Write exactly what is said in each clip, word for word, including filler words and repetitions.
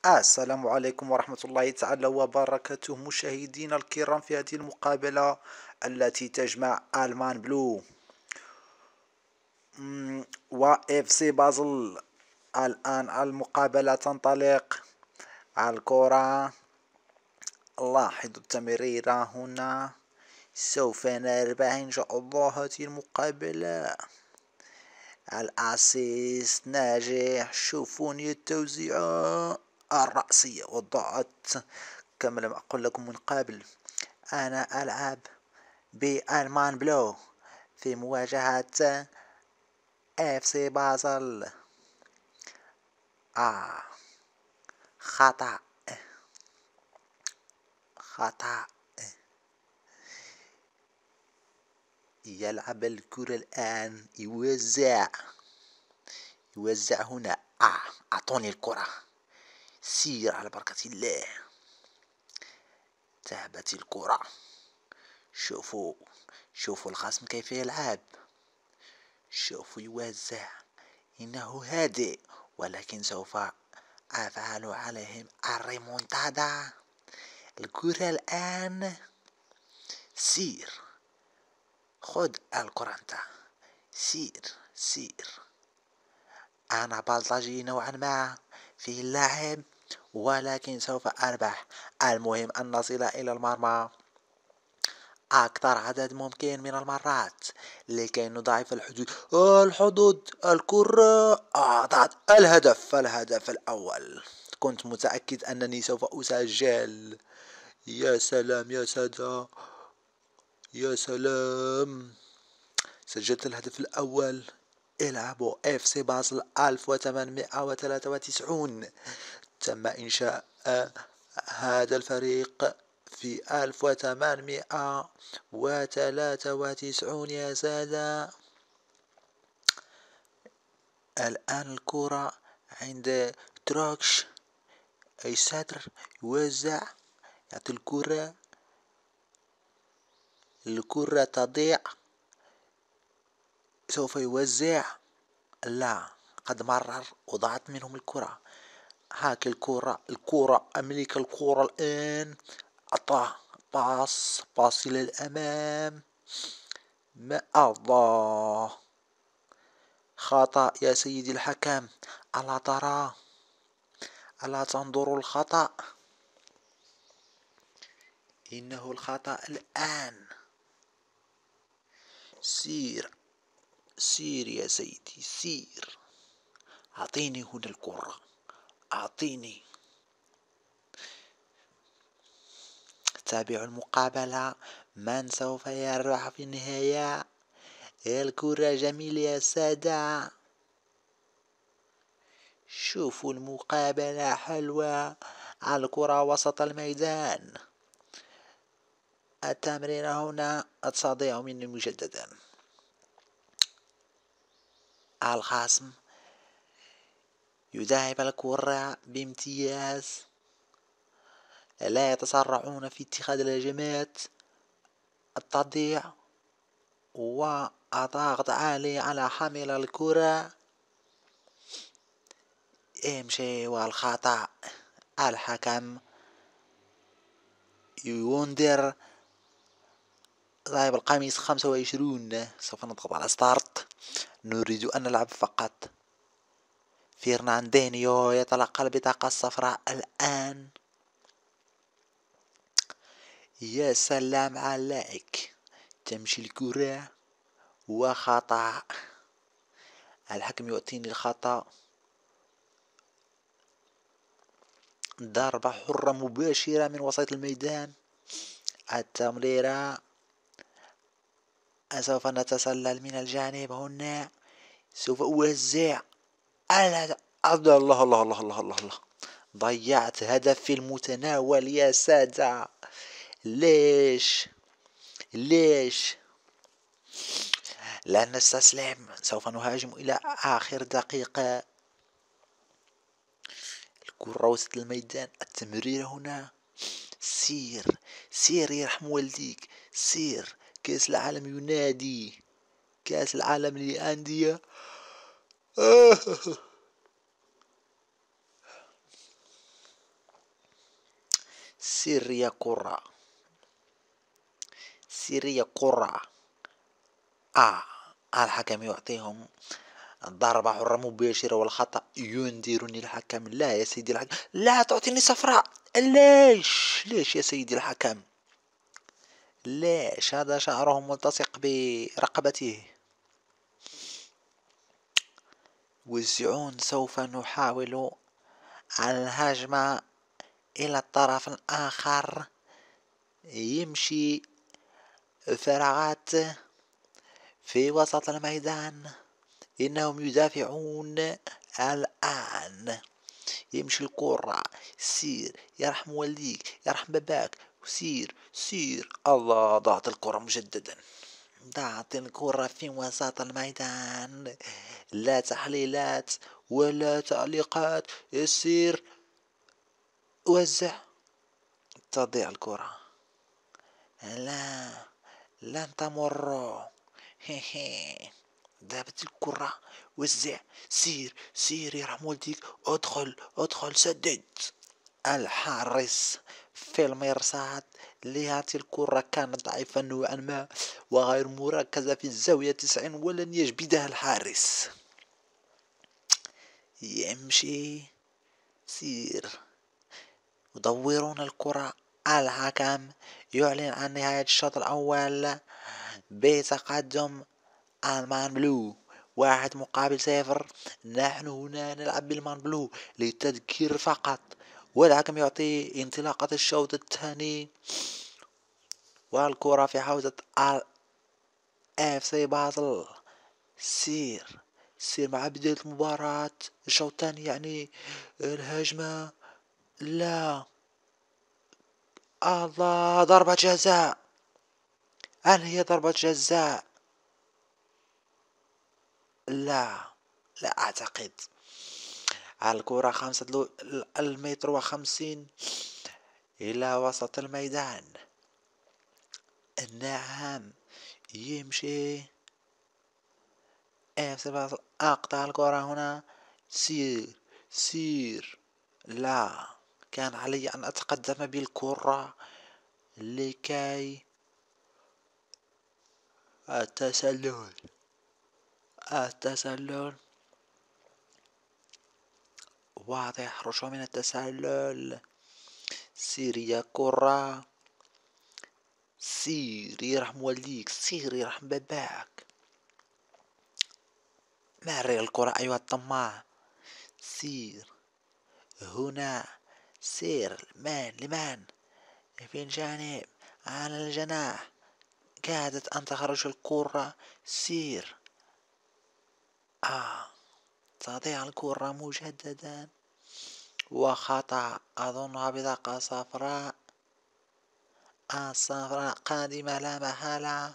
السلام عليكم ورحمة الله تعالى وبركاته مشاهدينا الكرام في هذه المقابلة التي تجمع ألمان بلو و اف سي بازل. الآن المقابلة تنطلق على الكرة. لاحظوا التمريرة هنا، سوف نربح إن شاء الله هذه المقابلة. الأسيست ناجح، شوفوني التوزيعة الرأسية والضغط. كما لم أقل لكم من قبل، أنا ألعب بألمان بلو في مواجهة اف سي بازل. آه خطأ خطأ يلعب الكرة الآن، يوزع يوزع هنا. آه أعطوني الكرة، سير على بركة الله. ذهبت الكرة. شوفوا شوفوا الخصم كيف يلعب، شوفوا يوزع. إنه هادئ، ولكن سوف أفعل عليهم الريمونتادا. الكرة الآن، سير، خذ الكرة أنت، سير سير. أنا بلطجي نوعا ما في اللعب، ولكن سوف أربح. المهم أن نصل إلى المرمى أكثر عدد ممكن من المرات لكي نضاعف الحدود. الحدود الكرة أعطت الهدف الهدف الأول. كنت متأكد أنني سوف أسجل. يا سلام يا سادة، يا سلام، سجلت الهدف الأول. العبوا اف سي بازل ألف وثمانمائة وثلاثة وتسعين. تم إنشاء هذا الفريق في ألف وثمانمائة وثلاثة وتسعين يا سادة. الآن الكرة عند تروكش، أي ساتر، يوزع، يعطي الكرة. الكرة تضيع، سوف يوزع. لا، قد مرر وضاعت منهم الكرة. هاك الكرة الكرة أملك الكرة الآن. أعطاه باص باص إلى الأمام. ما الله، خطأ يا سيدي الحكم. ألا ترى، ألا تنظر الخطأ؟ إنه الخطأ الآن. سير سير يا سيدي، سير. أعطيني هنا الكرة، أعطيني. تابعوا المقابلة، من سوف يربح في النهاية؟ الكرة جميلة يا سادة. شوفوا المقابلة حلوة. الكرة وسط الميدان. التمرير هنا تضيع مني مجددا. الخصم يذهب الكرة بامتياز، لا يتسرعون في اتخاذ الهجمات. التضييع والضغط عالي على حامل الكرة. امشي والخطأ. الحكم ينذر لاعب القميص خمسة وعشرين. سوف نضغط على ستارت. نريد أن نلعب فقط. فرناندينيو يتلقى البطاقة الصفراء الآن. يا سلام عليك، تمشي الكرة وخطأ. الحكم يعطيني الخطأ. ضربة حرة مباشرة من وسط الميدان. التمريرة، سوف نتسلل من الجانب هنا. سوف أوزع. الله الله الله الله الله الله، ضيعت هدف في المتناول يا سادة. ليش ليش لا نستسلم؟ سوف نهاجم إلى آخر دقيقة. الكرة وسط الميدان. التمرير هنا. سير سير يرحم والديك، سير. كأس العالم ينادي، كأس العالم للأندية. سير يا كرة، سير يا كرة. آه الحكم يعطيهم ضربة حرة مباشرة والخطأ ينذرني الحكم. لا يا سيدي الحكم، لا تعطيني صفراء. ليش ليش يا سيدي الحكم؟ ليش؟ هذا شعره ملتصق برقبته. وزعون سوف نحاول الهجمة إلى الطرف الآخر. يمشي فراغات في وسط الميدان، إنهم يدافعون الآن. يمشي الكرة، سير يرحم والديك يرحم باباك، سير سير. الله، ضاعت الكرة مجددا، ضاعت الكرة في وسط الميدان. لا تحليلات ولا تعليقات، يسير وزع. تضيع الكرة. لا، لن تمر. ذهبت الكرة. وزع، سير سير يرحم والديك، ادخل ادخل سدد. الحارس في المرصاد لهذه الكرة كانت ضعيفة نوعا ما وغير مركزة في الزاوية تسعين، ولن يجبدها الحارس. يمشي، سير. يدورون الكرة. الحكم يعلن عن نهاية الشوط الأول بتقدم المان بلو واحد مقابل صفر. نحن هنا نلعب بالمان بلو للتذكير فقط. والحكم يعطي انطلاقة الشوط الثاني، والكرة في حوزة اف سي بازل. سير سير مع بداية المباراة الشوط الثاني، يعني الهجمة. لا، الله، ضربة جزاء. هل هي ضربة جزاء؟ لا، لا أعتقد. الكرة خمسة المتر وخمسين إلى وسط الميدان. نعم، يمشي أقطع الكرة هنا. سير سير. لا، كان علي أن أتقدم بالكرة لكي التسلل التسلل واضح، رشوة من التسلل. سير يا كرة، سير يرحم والديك، سير يرحم باباك. مرر الكرة أيها الطماع. سير هنا، سير مان لمان في الجانب على الجناح. كادت أن تخرج الكرة. سير. آه تضيع الكرة مجددا، وخطأ أظنها بطاقة صفراء. الصفراء قادمة لا محالة.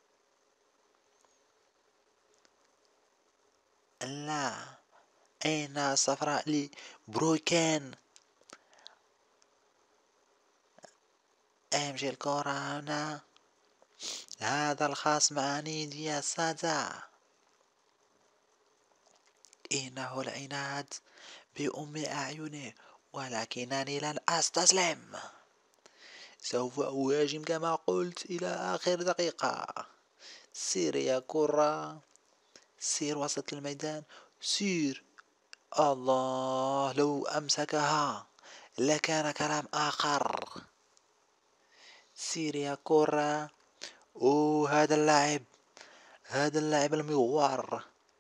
لا، أين الصفراء لبروكان؟ امشي الكرة هنا. هذا الخصم عنيد يا سادة، إنه العناد بأم أعينه، ولكنني لن أستسلم. سوف أهاجم كما قلت إلى آخر دقيقة. سير يا كرة، سير وسط الميدان، سير. الله، لو أمسكها لكان كلام آخر. سير يا كرة. أوه، هذا اللاعب هذا اللاعب المغوار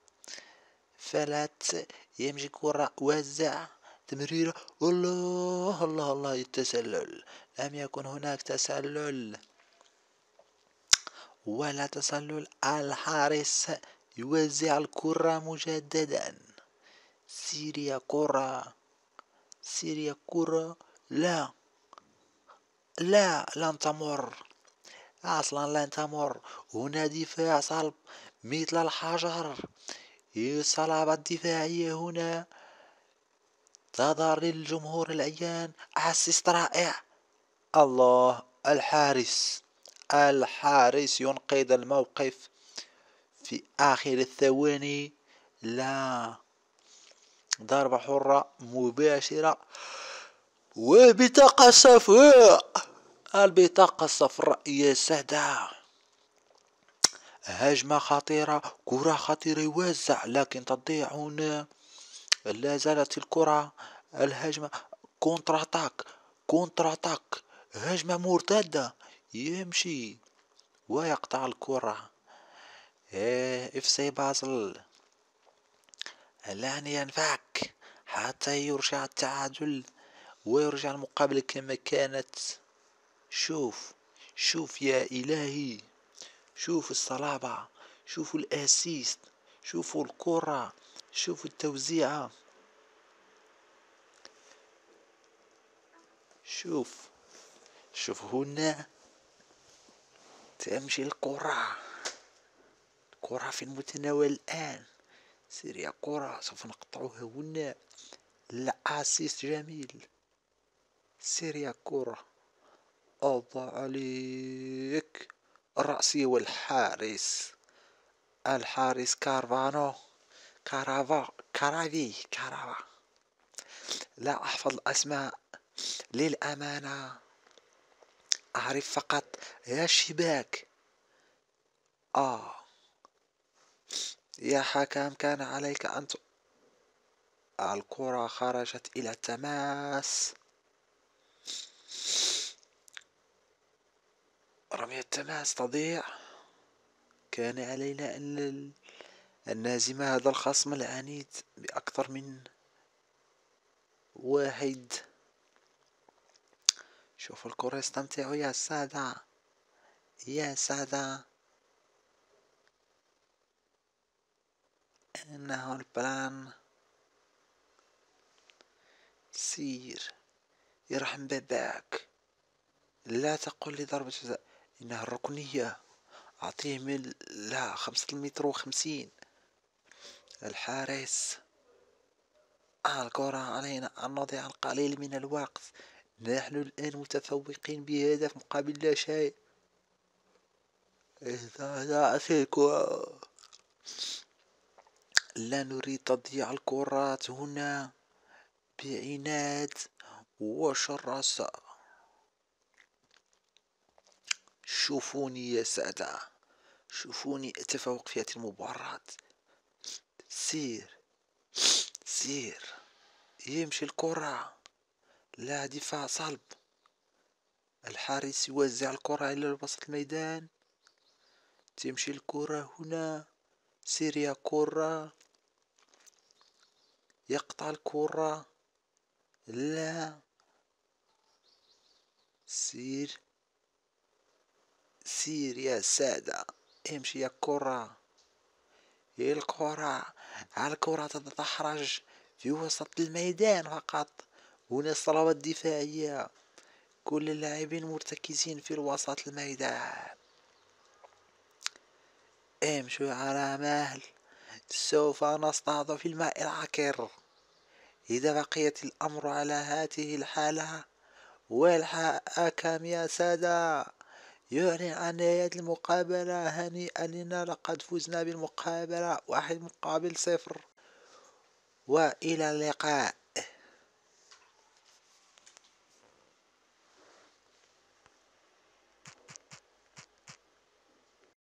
فلت. يمشي كرة، وزع تمريرة. الله الله الله، التسلل. لم يكن هناك تسلل ولا تسلل. الحارس يوزع الكرة مجددا. سير يا كرة، سير يا كرة. لا لا، لن تمر أصلا، لن تمر. هنا دفاع صلب مثل الحجر. الصلابة الدفاعية هنا تظهر للجمهور العيان. أسيست رائع. الله، الحارس الحارس ينقذ الموقف في آخر الثواني. لا، ضربة حرة مباشرة وبطاقة صفراء. البطاقة الصفراء يا سادة. هجمة خطيرة، كرة خطيرة يوزع لكن تضيع هنا. لا زالت الكرة. الهجمة كونتر اتاك، كونتر اتاك، هجمة مرتدة. يمشي ويقطع الكرة. ايه اف سي بازل لن ينفك حتى يرجع التعادل ويرجع المقابلة كما كانت. شوف شوف يا إلهي، شوف الصلابة، شوفوا الاسيست، شوفوا الكرة، شوفوا التوزيعة. شوف شوف هنا تمشي الكرة، كرة في المتناول الآن. سير يا كرة، سوف نقطعها هنا. لا اسيست جميل. سير يا كرة، الله عليك. الرأسي والحارس، الحارس كارفانو، كارافا كارافي كارافا. لا أحفظ الأسماء للأمانة، أعرف فقط يا الشباك. آه يا حكم، كان عليك أن ت... الكرة خرجت إلى التماس. رمية التماس تضيع. كان علينا أن أن نهزم هذا الخصم العنيد بأكثر من واحد. شوف الكرة يستمتع يا سادة، يا سادة. إنه البلان. سير يرحم باباك، لا تقل لي ضربة جزاء، إنها الركنية. أعطيه من لا خمسة متر وخمسين. الحارس. الكرة علينا أن نضيع القليل من الوقت. نحن الآن متفوقين بهدف مقابل لا شيء. إذا ضاعت الكرة لا نريد تضييع الكرات هنا بعناد وشراسة. شوفوني يا سادة، شوفوني أتفوق في هذه المباراة. سير سير يمشي الكرة، لا دفاع صلب. الحارس يوزع الكرة إلى وسط الميدان. تمشي الكرة هنا. سير يا كرة، يقطع الكرة. لا سير سير يا سادة، امشي يا كرة. الكرة الكرة تتدحرج في وسط الميدان فقط. هنا الصلابة الدفاعية، كل اللاعبين مرتكزين في وسط الميدان. امشوا على مهل، سوف نصطاد في الماء العكر. إذا بقيت الأمر على هذه الحالة. والحكم يا سادة يعلن عن نهاية المقابلة. هنيئا لنا، لقد فزنا بالمقابلة واحد مقابل صفر. وإلى اللقاء.